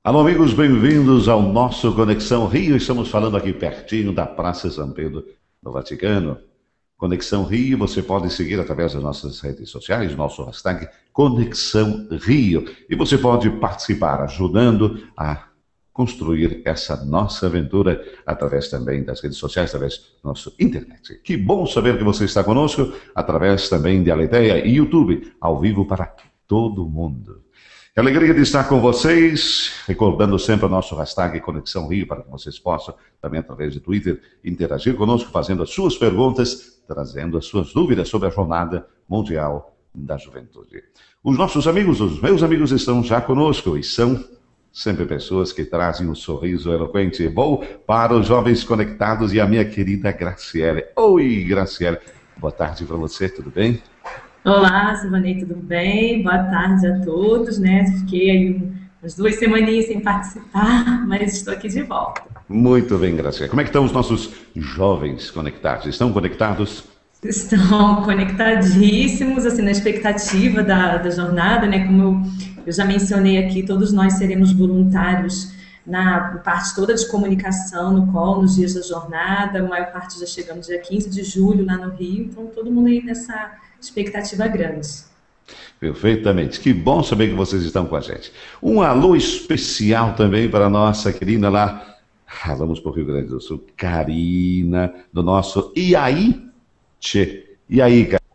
Alô, amigos, bem-vindos ao nosso Conexão Rio. Estamos falando aqui pertinho da Praça São Pedro, no Vaticano. Conexão Rio, você pode seguir através das nossas redes sociais, nosso hashtag Conexão Rio. E você pode participar, ajudando a construir essa nossa aventura através também das redes sociais, através do nosso internet. Que bom saber que você está conosco, através também de Aleteia e YouTube, ao vivo para todo mundo. Que alegria de estar com vocês, recordando sempre o nosso hashtag Conexão Rio, para que vocês possam, também através de Twitter, interagir conosco, fazendo as suas perguntas, trazendo as suas dúvidas sobre a Jornada Mundial da Juventude. Os nossos amigos, os meus amigos, estão já conosco e são sempre pessoas que trazem um sorriso eloquente. Vou para os jovens conectados e a minha querida Graciele. Oi, Graciele. Boa tarde para você, tudo bem? Olá, Silvanei, tudo bem? Boa tarde a todos, né? Fiquei aí umas 2 semaninhas sem participar, mas estou aqui de volta. Muito bem, Graciela. Como é que estão os nossos jovens conectados? Estão conectados? Estão conectadíssimos, assim, na expectativa da jornada, né? Como eu já mencionei aqui, todos nós seremos voluntários na parte toda de comunicação no COL, nos dias da jornada. A maior parte já chegamos dia 15 de julho lá no Rio, então todo mundo aí nessa expectativa grande. Perfeitamente. Que bom saber que vocês estão com a gente. Um alô especial também para a nossa querida lá. Vamos para o Rio Grande do Sul. Karina, do nosso Iaí. Tchê. E aí, Karina?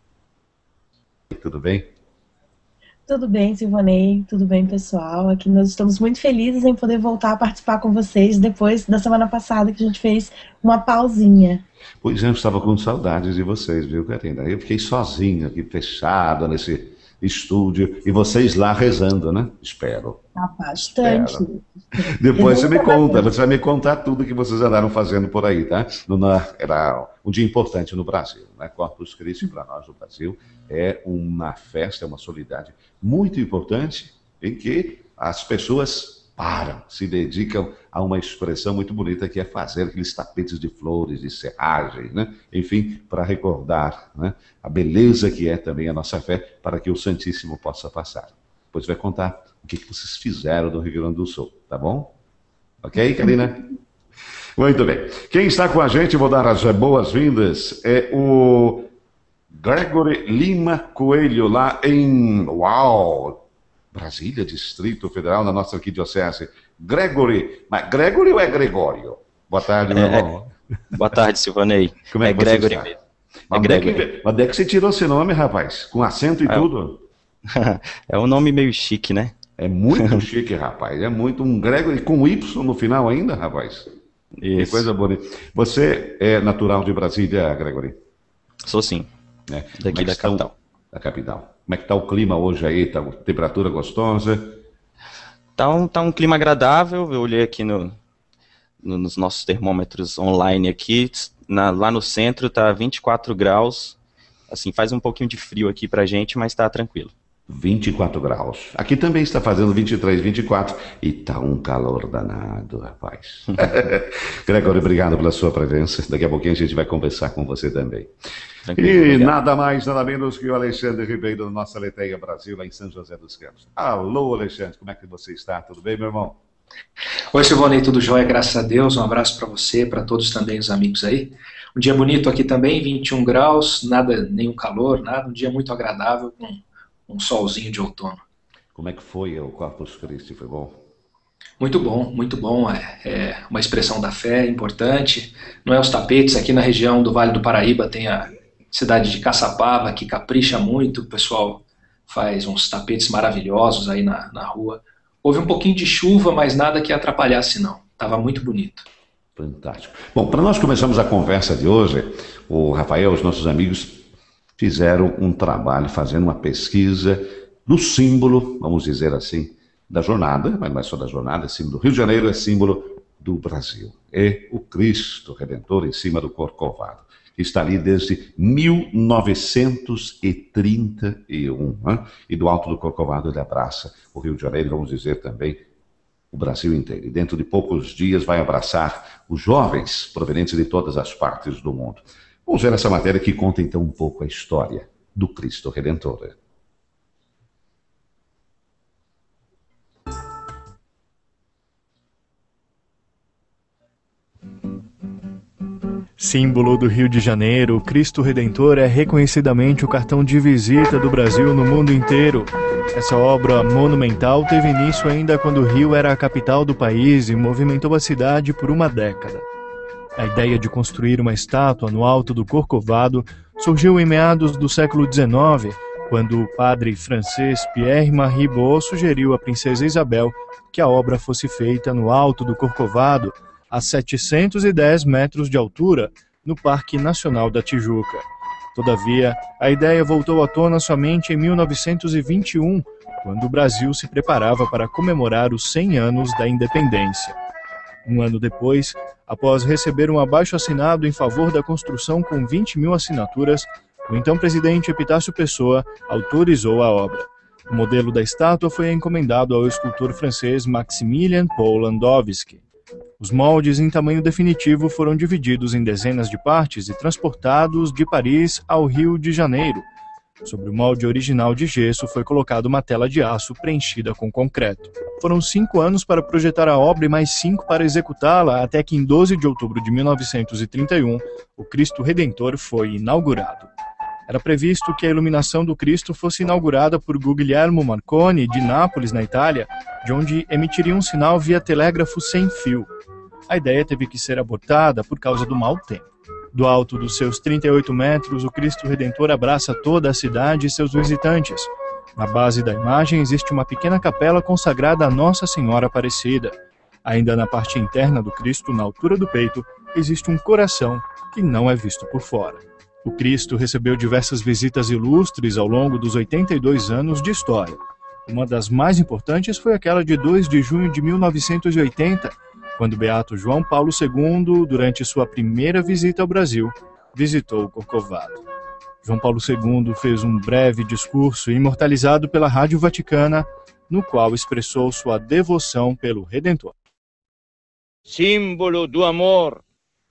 Tudo bem? Tudo bem, Silvanei, tudo bem, pessoal? Aqui nós estamos muito felizes em poder voltar a participar com vocês depois da semana passada que a gente fez uma pausinha. Pois é, eu estava com saudades de vocês, viu, Karina? Eu fiquei sozinho aqui, fechado nesse estúdio, e vocês lá rezando, né? Espero. Tá bastante. Espero. Depois você vai me contar tudo que vocês andaram fazendo por aí, tá? Era um dia importante no Brasil, né? Corpus Christi para nós no Brasil é uma festa, é uma solenidade muito importante em que as pessoas param, se dedicam a uma expressão muito bonita que é fazer aqueles tapetes de flores, de serragem, né? Enfim, para recordar, né, a beleza que é também a nossa fé para que o Santíssimo possa passar. Depois vai contar o que vocês fizeram no Rio Grande do Sul, tá bom? Ok, Karina? Muito bem. Quem está com a gente, vou dar as boas-vindas, é o Gregory Lima Coelho, lá em Brasília, Distrito Federal, na nossa arquidiocese. Gregory, mas Gregory ou é Gregório? Boa tarde, meu irmão. Boa tarde, Silvanei. Como é que você Gregory está? mesmo. Mas onde é que você tirou esse nome, rapaz? Com acento e tudo? É um nome meio chique, né? É muito chique, rapaz. É muito um Gregory com Y no final ainda, rapaz. Que Isso. coisa bonita. Você é natural de Brasília, Gregory? Sou sim, Né? daqui da capital. Da capital. Como é que tá o clima hoje aí? Tá temperatura gostosa? Tá um clima agradável. Eu olhei aqui nos nossos termômetros online aqui. Lá no centro tá 24 graus. Assim, faz um pouquinho de frio aqui pra gente, mas tá tranquilo. 24 graus. Aqui também está fazendo 23, 24 e tá um calor danado, rapaz. Gregory, obrigado pela sua presença. Daqui a pouquinho a gente vai conversar com você também. Tranquilo, E obrigado. nada mais, nada menos que o Alexandre Ribeiro, da nossa Aleteia Brasil, lá em São José dos Campos. Alô, Alexandre, como é que você está? Tudo bem, meu irmão? Oi, Silvonei, tudo jóia? Graças a Deus. Um abraço para você, para todos também os amigos aí. Um dia bonito aqui também, 21 graus, nada, nenhum calor, nada. Um dia muito agradável, com um solzinho de outono. Como é que foi o Corpus Christi? Foi bom? Muito bom, muito bom. É uma expressão da fé importante. Não é os tapetes, aqui na região do Vale do Paraíba tem a cidade de Caçapava, que capricha muito. O pessoal faz uns tapetes maravilhosos aí na rua. Houve um pouquinho de chuva, mas nada que atrapalhasse, não. Estava muito bonito. Fantástico. Bom, para nós começarmos a conversa de hoje, o Rafael, os nossos amigos, fizeram um trabalho, fazendo uma pesquisa do símbolo, vamos dizer assim, da jornada, mas não é só da jornada, é símbolo do Rio de Janeiro, é símbolo do Brasil. É o Cristo Redentor em cima do Corcovado, que está ali desde 1931, né? E do alto do Corcovado ele abraça o Rio de Janeiro, vamos dizer também, o Brasil inteiro. E dentro de poucos dias vai abraçar os jovens provenientes de todas as partes do mundo. Vamos ver essa matéria que conta então um pouco a história do Cristo Redentor. Símbolo do Rio de Janeiro, o Cristo Redentor é reconhecidamente o cartão de visita do Brasil no mundo inteiro. Essa obra monumental teve início ainda quando o Rio era a capital do país e movimentou a cidade por uma década. A ideia de construir uma estátua no alto do Corcovado surgiu em meados do século XIX, quando o padre francês Pierre-Marie Beau sugeriu à princesa Isabel que a obra fosse feita no alto do Corcovado, a 710 metros de altura, no Parque Nacional da Tijuca. Todavia, a ideia voltou à tona somente em 1921, quando o Brasil se preparava para comemorar os 100 anos da independência. Um ano depois, após receber um abaixo-assinado em favor da construção com 20 mil assinaturas, o então presidente Epitácio Pessoa autorizou a obra. O modelo da estátua foi encomendado ao escultor francês Maximilien Paul Landowski. Os moldes em tamanho definitivo foram divididos em dezenas de partes e transportados de Paris ao Rio de Janeiro. Sobre o molde original de gesso foi colocada uma tela de aço preenchida com concreto. Foram 5 anos para projetar a obra e mais 5 para executá-la, até que em 12 de outubro de 1931, o Cristo Redentor foi inaugurado. Era previsto que a iluminação do Cristo fosse inaugurada por Guglielmo Marconi, de Nápoles, na Itália, de onde emitiria um sinal via telégrafo sem fio. A ideia teve que ser abortada por causa do mau tempo. Do alto dos seus 38 metros, o Cristo Redentor abraça toda a cidade e seus visitantes. Na base da imagem existe uma pequena capela consagrada a Nossa Senhora Aparecida. Ainda na parte interna do Cristo, na altura do peito, existe um coração que não é visto por fora. O Cristo recebeu diversas visitas ilustres ao longo dos 82 anos de história. Uma das mais importantes foi aquela de 2 de junho de 1980, quando Beato João Paulo II, durante sua primeira visita ao Brasil, visitou o Corcovado. João Paulo II fez um breve discurso imortalizado pela Rádio Vaticana, no qual expressou sua devoção pelo Redentor. Símbolo do amor,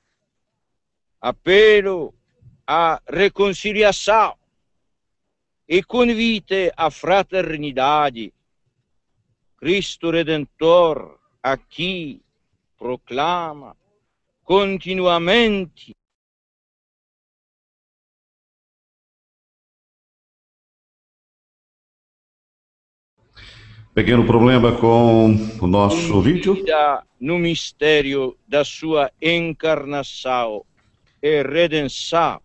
apelo à reconciliação e convite à fraternidade. Cristo Redentor aqui proclama continuamente Pequeno problema com o nosso vídeo. No mistério da sua encarnação e redenção.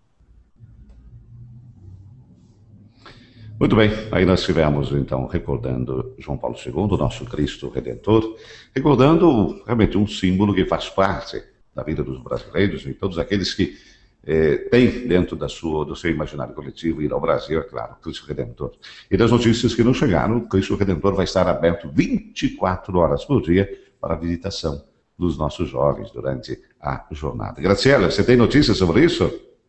Muito bem, aí nós estivemos então recordando João Paulo II, nosso Cristo Redentor, recordando realmente um símbolo que faz parte da vida dos brasileiros e todos aqueles que têm dentro do seu imaginário coletivo ir ao Brasil, é claro, Cristo Redentor. E das notícias que nos chegaram, o Cristo Redentor vai estar aberto 24 horas por dia para a visitação dos nossos jovens durante a jornada. Graciela, você tem notícias sobre isso?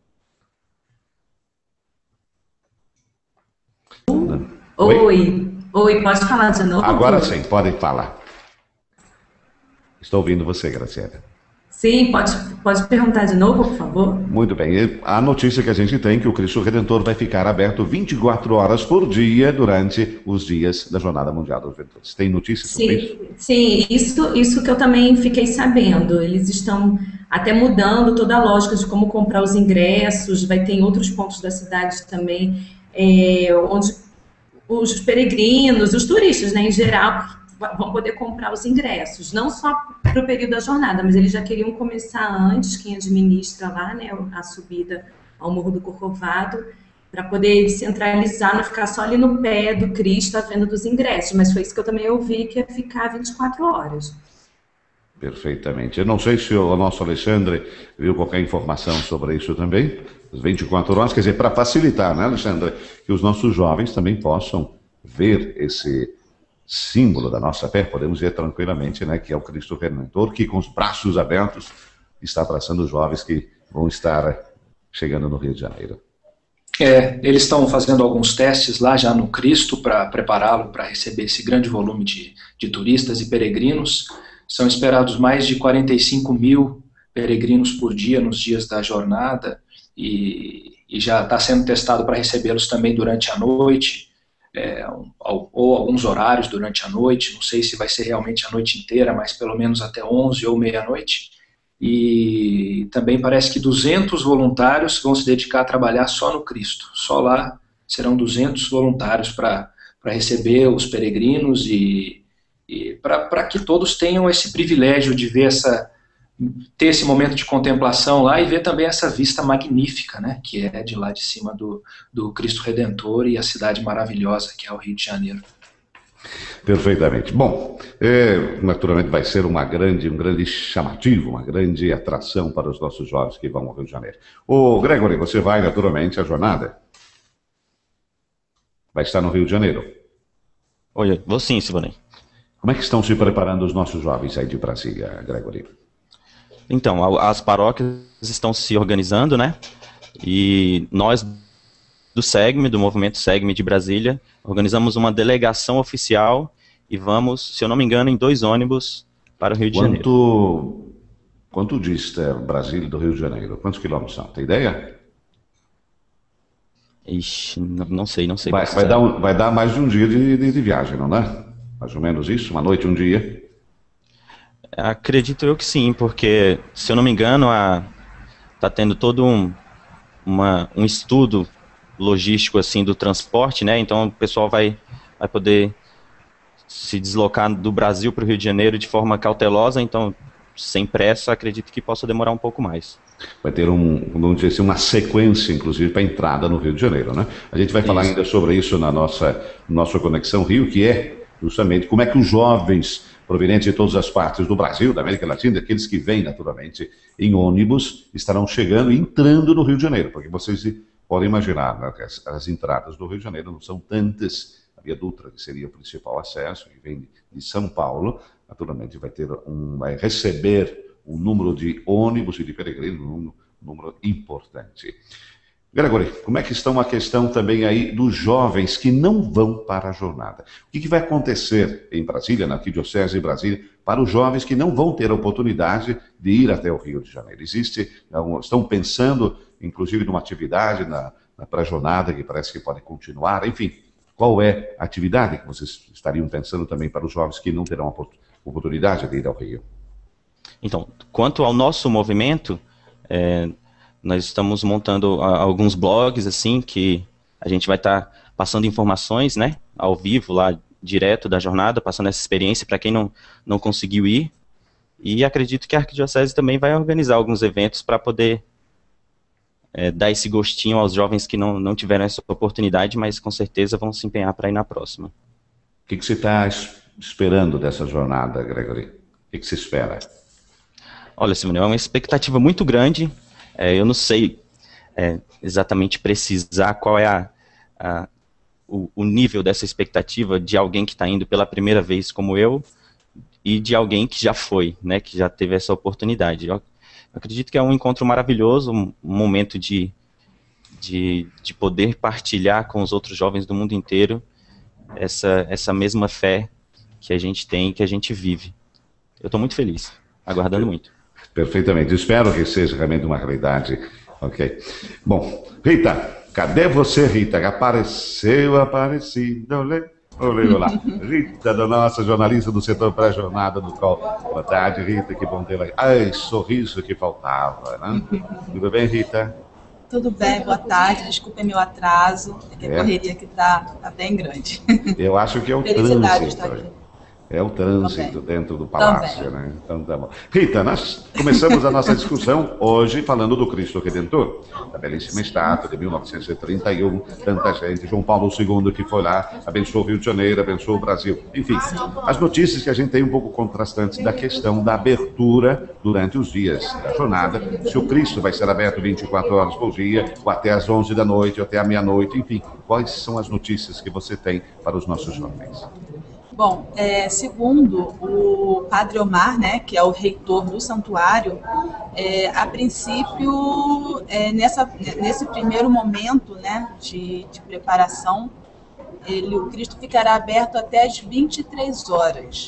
Oi, pode falar de novo? Agora sim, podem falar. Estou ouvindo você, Graciela. Sim, pode perguntar de novo, por favor? Muito bem. A notícia que a gente tem é que o Cristo Redentor vai ficar aberto 24 horas por dia durante os dias da Jornada Mundial dos Juventudes. Tem notícias sobre isso? Sim, isso que eu também fiquei sabendo. Eles estão até mudando toda a lógica de como comprar os ingressos. Vai ter em outros pontos da cidade também, onde os peregrinos, os turistas, né, em geral, vão poder comprar os ingressos, não só para o período da jornada, mas eles já queriam começar antes, quem administra lá, né, a subida ao Morro do Corcovado, para poder centralizar, não ficar só ali no pé do Cristo, a venda dos ingressos, mas foi isso que eu também ouvi, que ia ficar 24 horas. Perfeitamente. Eu não sei se o nosso Alexandre viu qualquer informação sobre isso também. As 24 horas, quer dizer, para facilitar, né, Alexandre? Que os nossos jovens também possam ver esse símbolo da nossa fé, podemos ver tranquilamente, né, que é o Cristo Redentor, que com os braços abertos está abraçando os jovens que vão estar chegando no Rio de Janeiro. Eles estão fazendo alguns testes lá já no Cristo para prepará-lo para receber esse grande volume de turistas e peregrinos. São esperados mais de 45 mil peregrinos por dia nos dias da jornada e já está sendo testado para recebê-los também durante a noite, ou alguns horários durante a noite. Não sei se vai ser realmente a noite inteira, mas pelo menos até 11 ou meia-noite. e também parece que 200 voluntários vão se dedicar a trabalhar só no Cristo. Só lá serão 200 voluntários para receber os peregrinos e para que todos tenham esse privilégio de ver ter esse momento de contemplação lá e ver também essa vista magnífica, né, que é de lá de cima do Cristo Redentor e a cidade maravilhosa que é o Rio de Janeiro. Perfeitamente. Bom, naturalmente vai ser um grande chamativo, uma grande atração para os nossos jovens que vão ao Rio de Janeiro. Ô, Gregory, você vai naturalmente à jornada? Vai estar no Rio de Janeiro? Oi, vou sim, Silvanei. Como é que estão se preparando os nossos jovens aí de Brasília, Gregory? Então, as paróquias estão se organizando, né? E nós, do SEGME, do Movimento SEGME de Brasília, organizamos uma delegação oficial e vamos, se eu não me engano, em 2 ônibus para o Rio de Janeiro. Quanto dista Brasília do Rio de Janeiro? Quantos quilômetros são? Tem ideia? Ixi, não sei. Vai dar mais de um dia de viagem, não é? Mais ou menos isso? Uma noite, um dia? Acredito eu que sim, porque, se eu não me engano, está tendo todo um estudo logístico assim do transporte, né? Então o pessoal vai poder se deslocar do Brasil para o Rio de Janeiro de forma cautelosa, então sem pressa, acredito que possa demorar um pouco mais. Vai ter vamos dizer assim, uma sequência, inclusive, para a entrada no Rio de Janeiro, né? A gente vai falar ainda sobre isso na nossa Conexão Rio, que é justamente como é que os jovens provenientes de todas as partes do Brasil, da América Latina, aqueles que vêm naturalmente em ônibus, estarão chegando e entrando no Rio de Janeiro, porque vocês podem imaginar, né, que as entradas do Rio de Janeiro não são tantas. A Via Dutra, que seria o principal acesso, que vem de São Paulo, naturalmente vai receber um número de ônibus e de peregrinos, um número importante. Gregory, como é que está a questão também aí dos jovens que não vão para a jornada? O que vai acontecer em Brasília, na Arquidiocese de Brasília, para os jovens que não vão ter a oportunidade de ir até o Rio de Janeiro? Estão pensando, inclusive, numa atividade na pré-jornada que parece que pode continuar, enfim. Qual é a atividade que vocês estariam pensando também para os jovens que não terão a oportunidade de ir ao Rio? Então, quanto ao nosso movimento, nós estamos montando alguns blogs, assim, que a gente vai estar passando informações, né, ao vivo, lá, direto da jornada, passando essa experiência para quem não conseguiu ir. E acredito que a Arquidiocese também vai organizar alguns eventos para poder dar esse gostinho aos jovens que não tiveram essa oportunidade, mas com certeza vão se empenhar para ir na próxima. O que você está esperando dessa jornada, Gregory? O que você espera? Olha, Simone, é uma expectativa muito grande. Eu não sei exatamente precisar qual é o nível dessa expectativa de alguém que está indo pela primeira vez como eu e de alguém que já foi, né, que já teve essa oportunidade. Eu acredito que é um encontro maravilhoso, um momento de poder partilhar com os outros jovens do mundo inteiro essa mesma fé que a gente tem, que a gente vive. Eu estou muito feliz, aguardando muito. Perfeitamente, espero que seja realmente uma realidade. Ok. Bom, Rita, cadê você, Rita? Aparecida, olê, olá. Rita, da nossa jornalista do setor pré-jornada do COL. Boa tarde, Rita, que bom tê-la. Ai, sorriso que faltava, né? Tudo bem, Rita? Tudo bem, boa tarde, desculpe meu atraso, é que a correria aqui tá bem grande. Eu acho que é o trânsito. É o trânsito dentro do palácio, né? Então tá bom. Rita, nós começamos a nossa discussão hoje falando do Cristo Redentor, da belíssima estátua de 1931, tanta gente, João Paulo II que foi lá, abençoou o Rio de Janeiro, abençoou o Brasil. Enfim, as notícias que a gente tem um pouco contrastantes da questão da abertura durante os dias da jornada, se o Cristo vai ser aberto 24 horas por dia, ou até às 11 da noite, ou até à meia-noite, enfim, quais são as notícias que você tem para os nossos jovens? Bom, segundo o Padre Omar, né, que é o reitor do santuário, a princípio, nesse primeiro momento, né, de preparação, o Cristo ficará aberto até as 23 horas.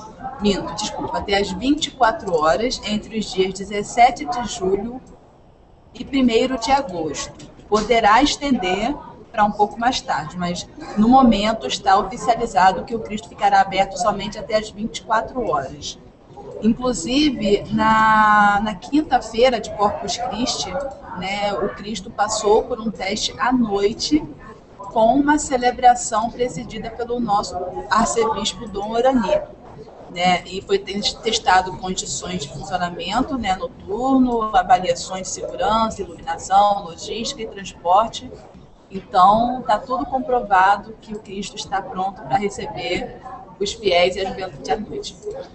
Até as 24 horas, entre os dias 17 de julho e 1º de agosto. Poderá estender para um pouco mais tarde, mas no momento está oficializado que o Cristo ficará aberto somente até as 24 horas. Inclusive, na quinta-feira de Corpus Christi, né, o Cristo passou por um teste à noite com uma celebração presidida pelo nosso arcebispo Dom Orani, né, e foi testado condições de funcionamento, né, noturno, avaliações de segurança, iluminação, logística e transporte. Então, está tudo comprovado que o Cristo está pronto para receber os fiéis e as vendas à noite.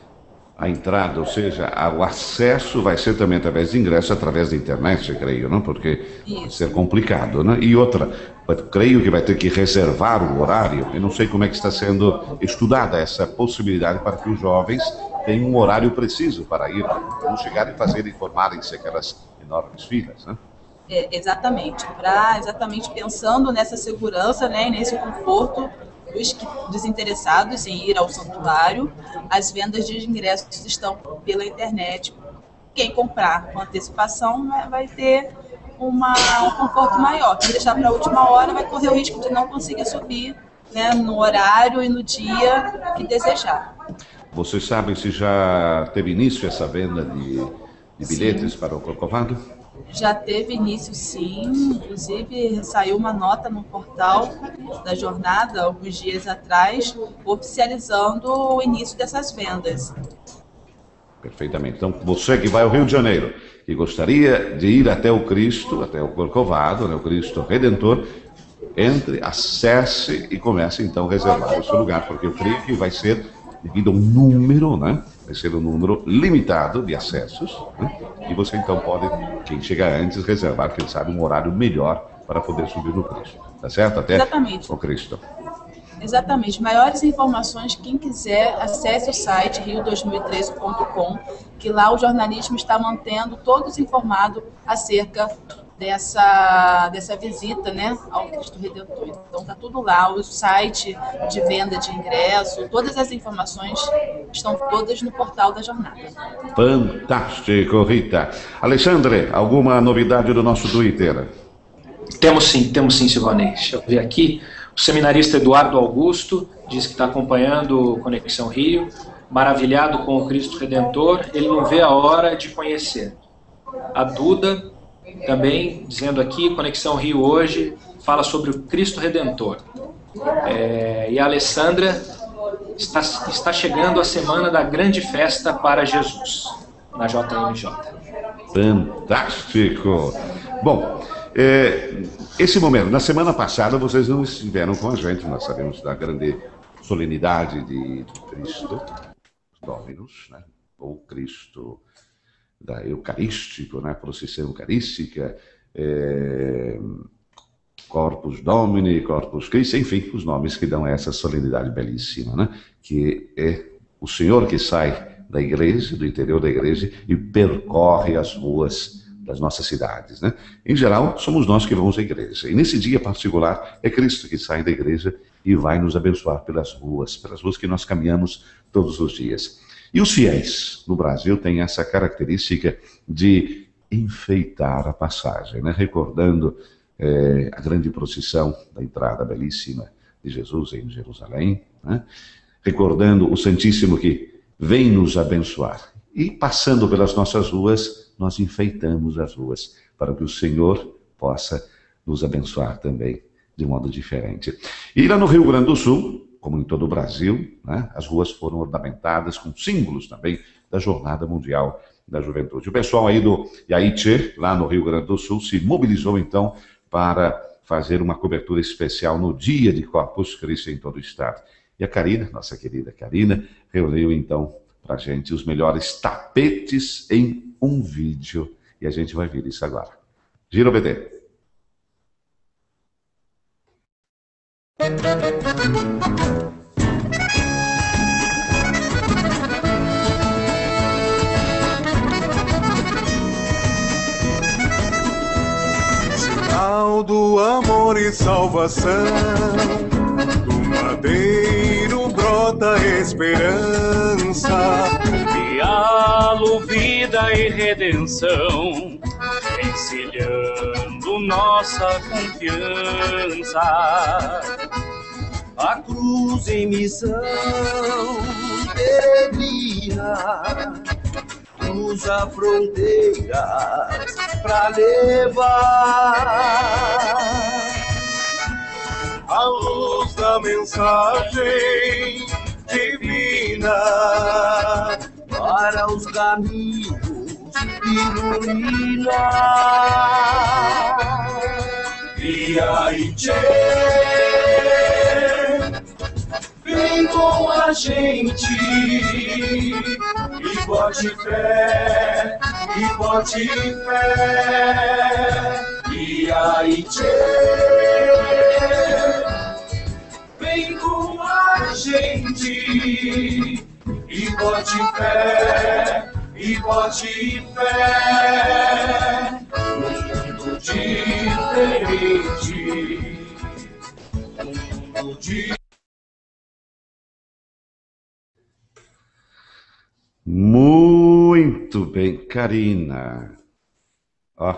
A entrada, ou seja, o acesso vai ser também através de ingresso, através da internet, eu creio, não? Porque vai ser complicado, né? E outra, eu creio que vai ter que reservar o horário. Eu não sei como é que está sendo estudada essa possibilidade para que os jovens tenham um horário preciso para ir, não chegarem e formarem-se aquelas enormes filas, né? Exatamente, exatamente pensando nessa segurança, né, e nesse conforto dos interessados em ir ao santuário. As vendas de ingressos estão pela internet. Quem comprar com antecipação vai ter um conforto maior. Quem deixar para a última hora vai correr o risco de não conseguir subir, né, no horário e no dia que desejar. Vocês sabem se já teve início essa venda de bilhetes Sim. para o Corcovado? Já teve início, sim. Inclusive, saiu uma nota no portal da jornada, alguns dias atrás, oficializando o início dessas vendas. Perfeitamente. Então, você que vai ao Rio de Janeiro, que gostaria de ir até o Cristo, até o Corcovado, né, o Cristo Redentor, entre, acesse e comece então a reservar o seu lugar, porque eu creio que vai ser, devido a um número, né? Vai ser um número limitado de acessos, né? E você então pode, quem chegar antes, reservar, quem sabe, um horário melhor para poder subir no Cristo. Tá certo? Até Exatamente. o Cristo. Exatamente. Maiores informações, quem quiser, acesse o site rio2013.com, que lá o jornalismo está mantendo todos informados acerca dessa visita, né, ao Cristo Redentor. Então está tudo lá, o site de venda de ingresso, todas as informações estão todas no portal da jornada. Fantástico, Rita. Alexandre, alguma novidade do nosso Twitter? Temos sim, Silvanei. Deixa eu ver aqui. O seminarista Eduardo Augusto diz que está acompanhando o Conexão Rio, maravilhado com o Cristo Redentor, ele não vê a hora de conhecer. A Duda também dizendo aqui, Conexão Rio hoje fala sobre o Cristo Redentor. E a Alessandra está chegando a semana da grande festa para Jesus, na JMJ. Fantástico! Bom, esse momento, na semana passada vocês não estiveram com a gente, nós sabemos da grande solenidade de Cristo Dominus, né? Ou Cristo da Eucarístico, né? Procissão Eucarística, Corpus Domini, Corpus Christi, enfim, os nomes que dão essa solenidade belíssima, né? Que é o Senhor que sai da igreja, do interior da igreja, e percorre as ruas das nossas cidades, né? Em geral, somos nós que vamos à igreja. E nesse dia particular, é Cristo que sai da igreja e vai nos abençoar pelas ruas que nós caminhamos todos os dias. E os fiéis no Brasil têm essa característica de enfeitar a passagem, né? Recordando a grande procissão da entrada belíssima de Jesus em Jerusalém, né? Recordando o Santíssimo que vem nos abençoar. E passando pelas nossas ruas, nós enfeitamos as ruas para que o Senhor possa nos abençoar também de modo diferente. E lá no Rio Grande do Sul, como em todo o Brasil, né, as ruas foram ornamentadas com símbolos também da Jornada Mundial da Juventude. O pessoal aí do Iaitie, lá no Rio Grande do Sul, se mobilizou então para fazer uma cobertura especial no dia de Corpus Christi em todo o estado. E a Karina, nossa querida Karina, reuniu então para a gente os melhores tapetes em um vídeo. E a gente vai ver isso agora. Gira o BD. Sinal do amor e salvação, do madeiro brota esperança, diálogo, vida e redenção, encilhando nossa confiança. A cruz em missão peregrina, cruza fronteiras pra levar a luz da mensagem divina para os caminhos iluminar. E aí, tchê, vem com a gente e bote fé, e bote fé. E aí, tchê, vem com a gente e bote fé, e bote fé. Um mundo diferente, um mundo diferente. Muito bem, Karina. Ó,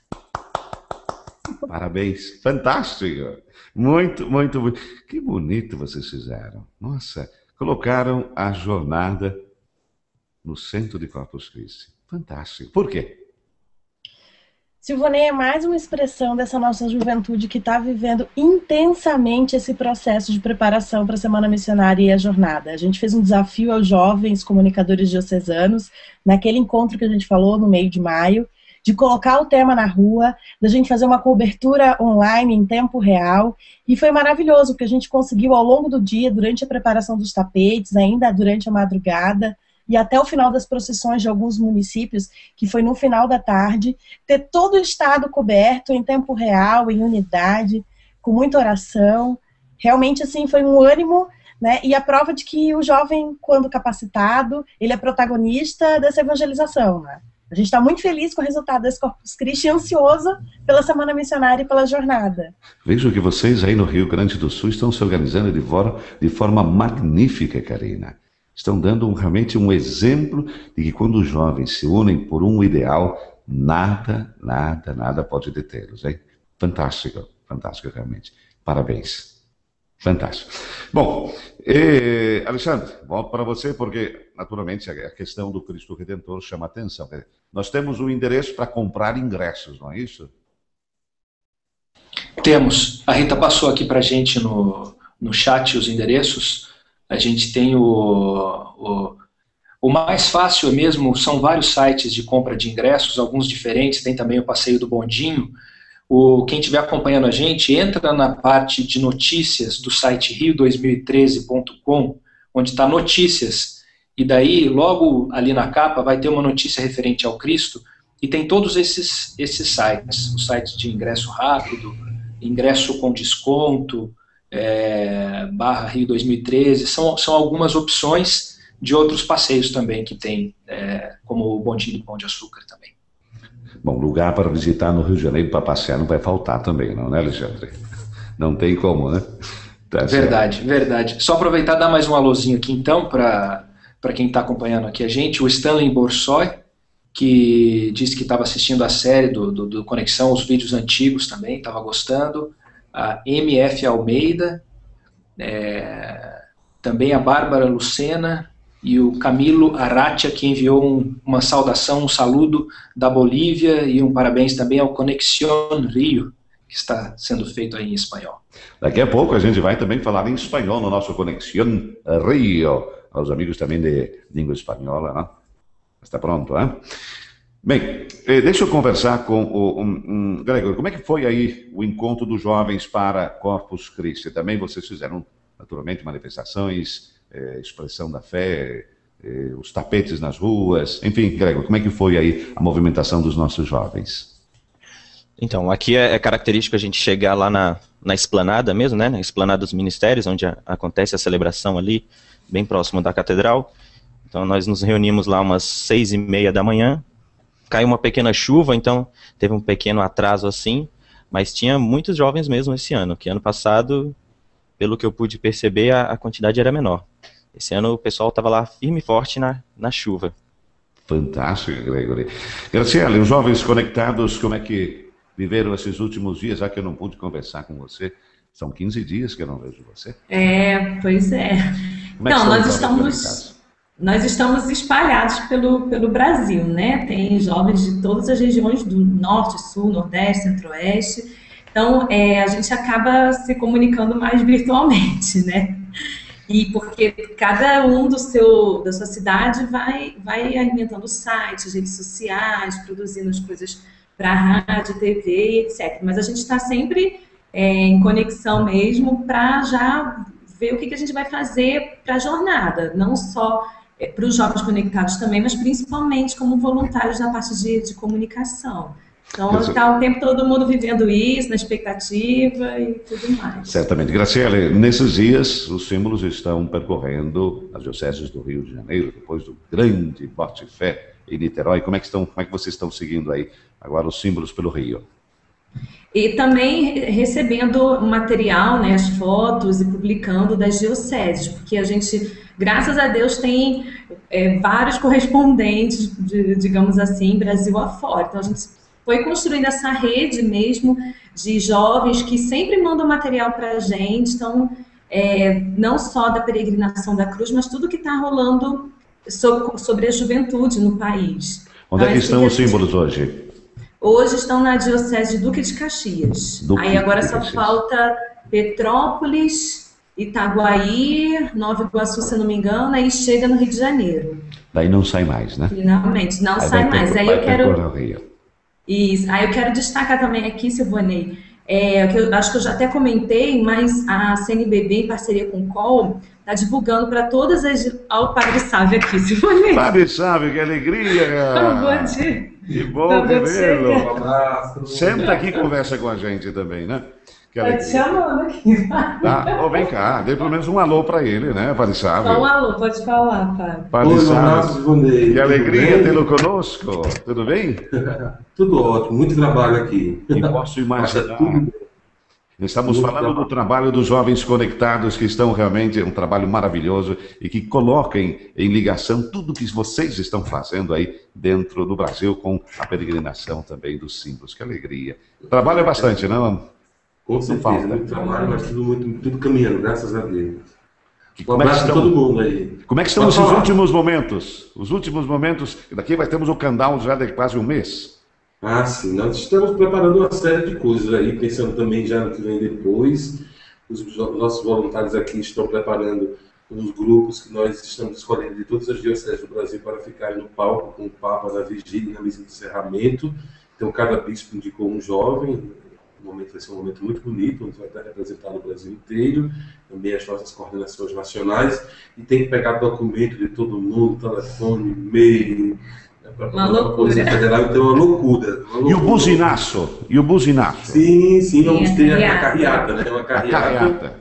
parabéns, fantástico. Muito, muito, muito. Que bonito vocês fizeram. Nossa, colocaram a jornada no centro de Corpus Christi. Fantástico. Por quê? Silvonei é mais uma expressão dessa nossa juventude que está vivendo intensamente esse processo de preparação para a Semana Missionária e a Jornada. A gente fez um desafio aos jovens comunicadores diocesanos, naquele encontro que a gente falou no meio de maio, de colocar o tema na rua, da gente fazer uma cobertura online em tempo real, e foi maravilhoso, porque a gente conseguiu ao longo do dia, durante a preparação dos tapetes, ainda durante a madrugada, e até o final das procissões de alguns municípios, que foi no final da tarde, ter todo o estado coberto em tempo real, em unidade, com muita oração. Realmente, assim, foi um ânimo, né? E a prova de que o jovem, quando capacitado, ele é protagonista dessa evangelização, né? A gente está muito feliz com o resultado desse Corpus Christi e ansioso pela Semana Missionária e pela jornada. Vejo que vocês aí no Rio Grande do Sul estão se organizando de forma magnífica, Karina. Estão dando realmente um exemplo de que quando os jovens se unem por um ideal, nada pode detê-los, hein? Fantástico, fantástico realmente. Parabéns. Fantástico. Bom, Alexandre, volto para você porque, naturalmente, a questão do Cristo Redentor chama atenção. Nós temos um endereço para comprar ingressos, não é isso? Temos. A Rita passou aqui para a gente no chat os endereços. A gente tem o mais fácil mesmo, são vários sites de compra de ingressos, alguns diferentes, tem também o Passeio do Bondinho. Quem estiver acompanhando a gente, entra na parte de notícias do site rio2013.com, onde está notícias, e daí logo ali na capa vai ter uma notícia referente ao Cristo, e tem todos esses sites, os sites de ingresso rápido, ingresso com desconto, barra Rio 2013, são algumas opções de outros passeios também que tem, como o Bondinho do Pão de Açúcar também. Bom, lugar para visitar no Rio de Janeiro para passear não vai faltar também, não, né, Alexandre? Não tem como, né? Tá verdade, certo. verdade. Só aproveitar e dar mais um alôzinho aqui então, para quem está acompanhando aqui a gente, o Stanley Borsoi, que disse que estava assistindo a série do Conexão, os vídeos antigos também, estava gostando. A MF Almeida, também a Bárbara Lucena e o Camilo Aratia, que enviou uma saudação, um saludo da Bolívia e um parabéns também ao Conexión Rio, que está sendo feito aí em espanhol. Daqui a pouco a gente vai também falar em espanhol no nosso Conexión Rio, aos amigos também de língua espanhola, né? Está pronto, hein? Bem, deixa eu conversar com Gregor, como é que foi aí o encontro dos jovens para Corpus Christi? Também vocês fizeram, naturalmente, manifestações, expressão da fé, os tapetes nas ruas, enfim, Gregor, como é que foi aí a movimentação dos nossos jovens? Então, aqui é característico a gente chegar lá na esplanada mesmo, né, na esplanada dos ministérios, onde acontece a celebração ali, bem próximo da catedral. Então nós nos reunimos lá umas 6h30 da manhã, caiu uma pequena chuva, então teve um pequeno atraso assim, mas tinha muitos jovens mesmo esse ano, que ano passado, pelo que eu pude perceber, a quantidade era menor. Esse ano o pessoal estava lá firme e forte na chuva. Fantástico, Gregory. Graciela, os jovens conectados, como é que viveram esses últimos dias, já que eu não pude conversar com você? São 15 dias que eu não vejo você. Pois é. Como é que Então, estão nós os jovens estamos... conectados? Nós estamos espalhados pelo Brasil, né? Tem jovens de todas as regiões do norte, sul, nordeste, centro-oeste. Então, a gente acaba se comunicando mais virtualmente, né? E porque cada um da sua cidade vai alimentando sites, redes sociais, produzindo as coisas para rádio, TV, etc. Mas a gente está sempre em conexão mesmo para já ver o que a gente vai fazer para a jornada, não só para os jovens conectados também, mas principalmente como voluntários na parte de comunicação. Então, está o tempo todo mundo vivendo isso, na expectativa e tudo mais. Certamente. Graciele, nesses dias, os símbolos estão percorrendo as dioceses do Rio de Janeiro, depois do grande Bote-Fé em Niterói. Como é que vocês estão seguindo aí agora os símbolos pelo Rio? E também recebendo material, né, as fotos e publicando das dioceses, porque a gente, graças a Deus, tem vários correspondentes, digamos assim, Brasil afora. Então a gente foi construindo essa rede mesmo de jovens que sempre mandam material para a gente, então não só da peregrinação da cruz, mas tudo que está rolando sobre a juventude no país. Onde é que estão os símbolos hoje? Hoje estão na Diocese de Duque de Caxias. Aí agora só falta Petrópolis, Itaguaí, Nova Iguaçu, se não me engano, aí chega no Rio de Janeiro. Daí não sai mais, né? Finalmente, não sai mais. Aí eu quero... Isso. Aí eu quero destacar também aqui, Silvanei, que eu acho que eu já até comentei, mas a CNBB, em parceria com o COL, está divulgando para todas as... Olha o Padre Sávio aqui, Silvanei. Padre Sávio, que alegria! Bom dia. Que bom vê-lo. Um abraço. Senta aqui e conversa com a gente também, né? Tá te chamando aqui. Tá? Vem cá, dê pelo menos um alô para ele, né, Padre Sávio? Só um alô, pode falar, Padre. Padre Sávio, que alegria tê-lo conosco. Tudo bem? Tudo ótimo, muito trabalho aqui. E posso imaginar. Estamos falando do trabalho dos jovens conectados, que estão realmente, um trabalho maravilhoso e que coloquem em ligação tudo que vocês estão fazendo aí dentro do Brasil com a peregrinação também dos símbolos. Que alegria. O trabalho é bastante, não? Com certeza, muito trabalho, mas tudo caminhando, graças a Deus. Um abraço a todo mundo aí. Como é que estão esses últimos momentos? Os últimos momentos, daqui temos o countdown já de quase um mês. Ah, sim, nós estamos preparando uma série de coisas aí, pensando também já no que vem depois. Os nossos voluntários aqui estão preparando uns grupos que nós estamos escolhendo de todas as dioceses do Brasil para ficarem no palco com o Papa na vigília e na missa de encerramento. Então, cada bispo indicou um jovem. O momento vai ser um momento muito bonito, onde vai estar representado o Brasil inteiro, também as nossas coordenações nacionais, e tem que pegar documento de todo mundo, telefone, e-mail, uma loucura. Federal, então é uma loucura. E o buzinaço? Sim, vamos ter a carreata, né? Uma carreata.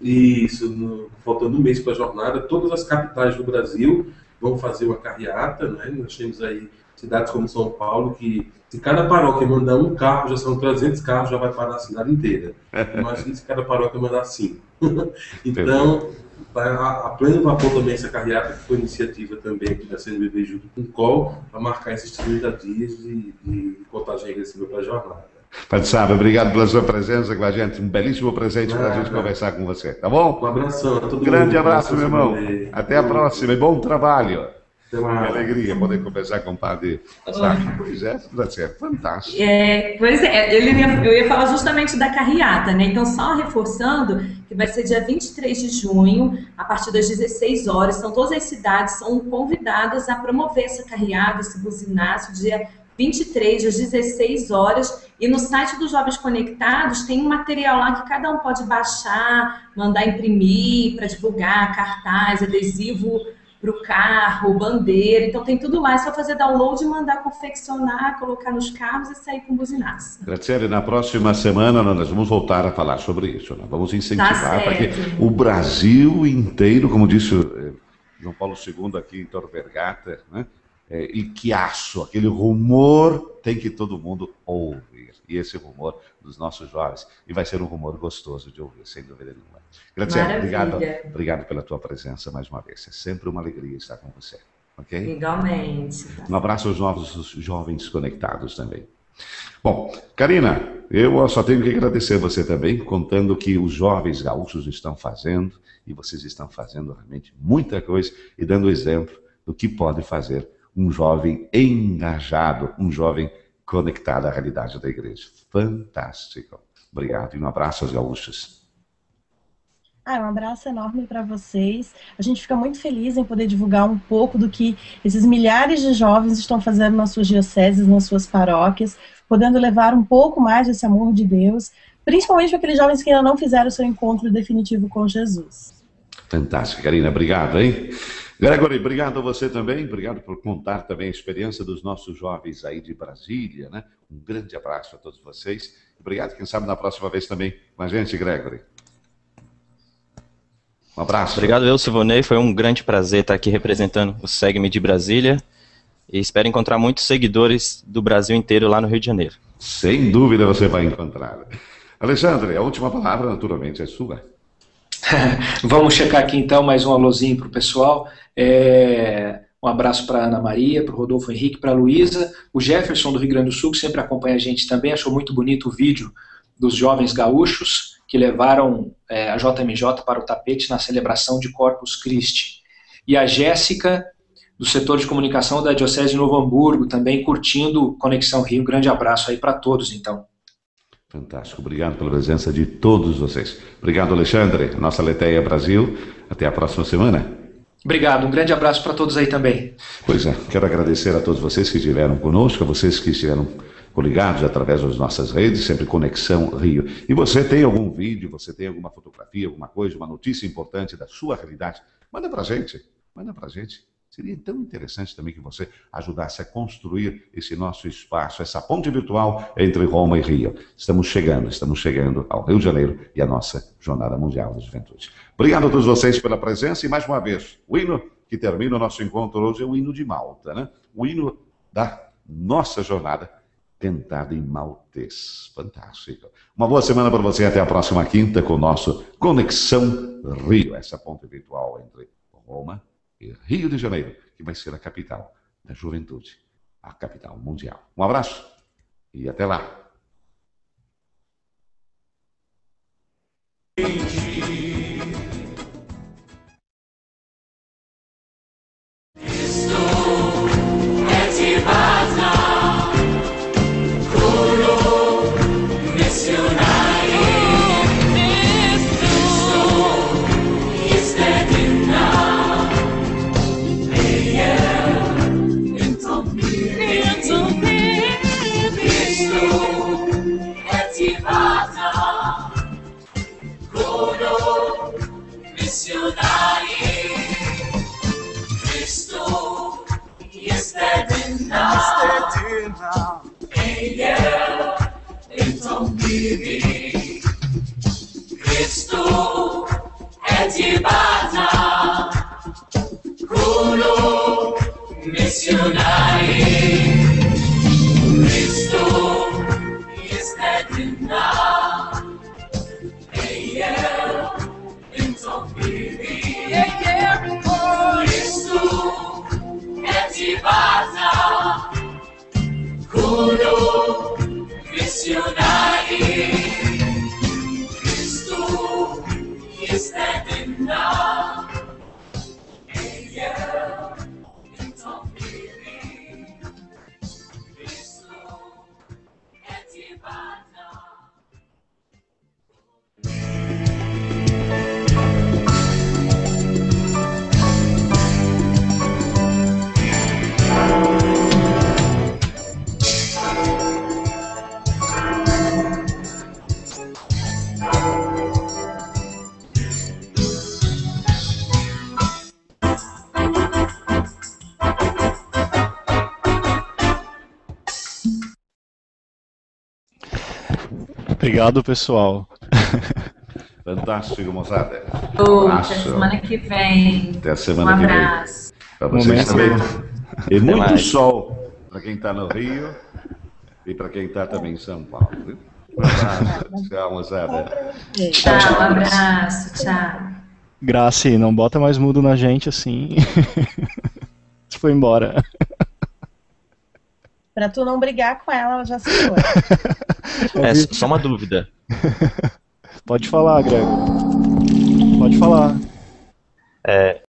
Isso, faltando um mês para a jornada, todas as capitais do Brasil vão fazer uma carreata, né? Nós temos aí cidades como São Paulo, que se cada paróquia mandar um carro, já são 300 carros, já vai parar a cidade inteira. Imagina se cada paróquia mandar 5. Então, a pleno vapor também essa carreata, que foi iniciativa também aqui da CNBB junto com o COL, para marcar esses 30 dias de contagem regressiva para a jornada. Padre Sávio, obrigado pela sua presença com a gente. Um belíssimo presente para a gente conversar com você, tá bom? Um abração a todo mundo. Grande abraço, meu irmão. Até a próxima e bom trabalho. Que uma alegria poder conversar com o Padre Sávio. Pois é, fantástico. Pois é, eu ia falar justamente da carreata, né? Então, só reforçando que vai ser dia 23 de junho, a partir das 16 horas. Então, todas as cidades são convidadas a promover essa carreata, esse buzinaço, dia 23 às 16 horas. E no site dos Jovens Conectados tem um material lá que cada um pode baixar, mandar imprimir para divulgar, cartaz, adesivo para o carro, bandeira, então tem tudo lá, é só fazer download, mandar confeccionar, colocar nos carros e sair com buzinaço. Graciele, na próxima semana nós vamos voltar a falar sobre isso, né? Vamos incentivar para que o Brasil inteiro, como disse João Paulo II aqui em Tor Vergata, né? Il chiasso, aquele rumor tem que todo mundo ouvir, e esse rumor dos nossos jovens, e vai ser um rumor gostoso de ouvir, sem dúvida nenhuma. Graciela, obrigado pela tua presença mais uma vez, é sempre uma alegria estar com você, ok? Igualmente. Um abraço aos novos jovens conectados também. Bom, Karina, eu só tenho que agradecer você também, contando que os jovens gaúchos estão fazendo, e vocês estão fazendo realmente muita coisa, e dando exemplo do que pode fazer um jovem engajado, um jovem conectado à realidade da igreja. Fantástico. Obrigado e um abraço aos gaúchos. Um abraço enorme para vocês. A gente fica muito feliz em poder divulgar um pouco do que esses milhares de jovens estão fazendo nas suas dioceses, nas suas paróquias, podendo levar um pouco mais desse amor de Deus, principalmente para aqueles jovens que ainda não fizeram o seu encontro definitivo com Jesus. Fantástico, Karina. Obrigado, hein? Gregory, obrigado a você também. Obrigado por contar também a experiência dos nossos jovens aí de Brasília, né? Um grande abraço a todos vocês. Obrigado, quem sabe na próxima vez também com a gente, Gregory. Um abraço. Obrigado, eu, Silvonei. Foi um grande prazer estar aqui representando o Segue-me de Brasília. E espero encontrar muitos seguidores do Brasil inteiro lá no Rio de Janeiro. Sem dúvida você vai encontrar. Alexandre, a última palavra, naturalmente, é sua. Vamos checar aqui, então, mais um alôzinho para o pessoal. Um abraço para a Ana Maria, para o Rodolfo Henrique, para a Luísa. O Jefferson, do Rio Grande do Sul, que sempre acompanha a gente também, achou muito bonito o vídeo dos jovens gaúchos que levaram a JMJ para o tapete na celebração de Corpus Christi. E a Jéssica, do setor de comunicação da Diocese de Novo Hamburgo, também curtindo Conexão Rio. Grande abraço aí para todos, então. Fantástico. Obrigado pela presença de todos vocês. Obrigado, Alexandre. Nossa Leteia Brasil. Até a próxima semana. Obrigado. Um grande abraço para todos aí também. Pois é. Quero agradecer a todos vocês que estiveram conosco, a vocês que estiveram coligados através das nossas redes, sempre Conexão Rio. E você tem algum vídeo, você tem alguma fotografia, alguma coisa, uma notícia importante da sua realidade, manda pra gente. Manda pra gente. Seria tão interessante também que você ajudasse a construir esse nosso espaço, essa ponte virtual entre Roma e Rio. Estamos chegando ao Rio de Janeiro e à nossa Jornada Mundial da Juventude. Obrigado a todos vocês pela presença e mais uma vez, o hino que termina o nosso encontro hoje é o hino de Malta, né? O hino da nossa jornada cantada em maltês. Fantástico. Uma boa semana para você, até a próxima quinta com o nosso Conexão Rio, essa ponte virtual entre Roma e Rio de Janeiro, que vai ser a capital da juventude, a capital mundial. Um abraço e até lá. Cristo è di base, culo missionari. Cristo jest jedyna, então vivi. Cristo è di base, culo missionari. Is that enough? Yeah, então vivi. Cristo é de base. Obrigado, pessoal. Fantástico, moçada. Até semana que vem. Até a semana que vem. Um abraço. Para vocês também. E muito sol para quem está no Rio e para quem está também em São Paulo. Viu? Um abraço. Tchau, moçada. Tchau, um abraço. Tchau. Graci, não bota mais mudo na gente assim. Você foi embora. Pra tu não brigar com ela, ela já se foi. Só uma dúvida. Pode falar, Grego. Pode falar.